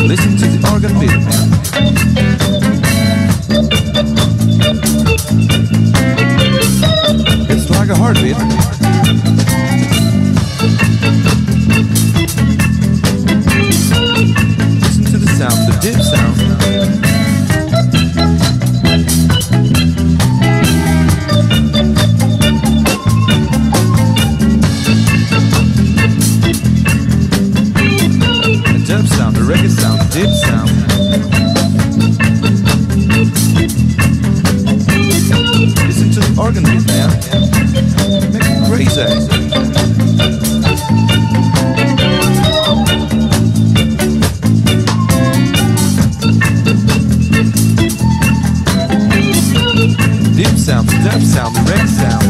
Listen to the organ beat, man. It's like a heartbeat. Listen to the sound, the deep sound. The dub sound, the reggae sound, the deep sound. Listen to the organ beat, man. Make me crazy. Deep sound, the dub sound, the reggae sound.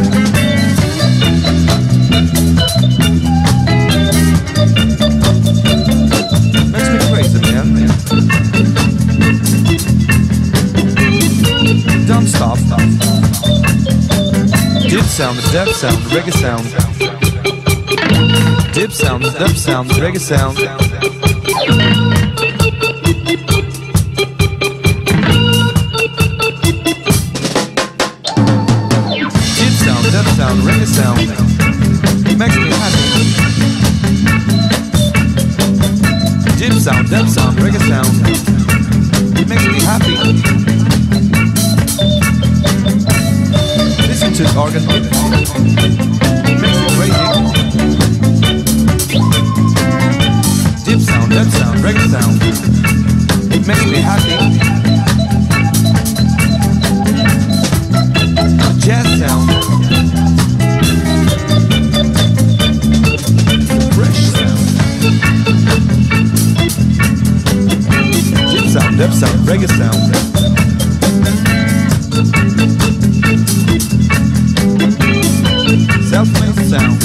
Makes me crazy, man. Don't stop. Deep sound, the dub sound, the reggae sound. Deep sound, the dub sound, the reggae sound. Deep sound, dub sound, reggae sound. Makes me happy. Deep sound, dub sound, reggae sound. Makes me happy. Listen to the organ beat. Makes me crazy. Deep sound, dub sound, reggae sound. It makes me happy. Jazz sound. Fresh sound. Deep sound, dub sound, reggae sound. Self-made sound.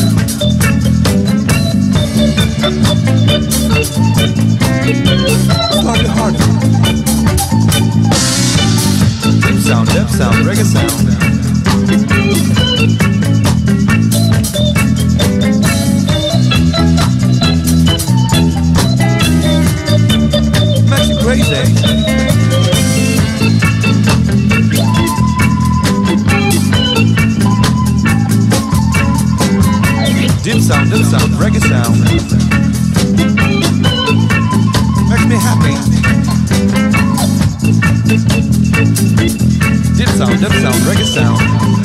It's like a heartbeat. Deep sound, dub sound, reggae sound. Makes you crazy. Deep sound, dub sound, reggae sound. Makes me happy. Deep sound, dub sound, reggae sound.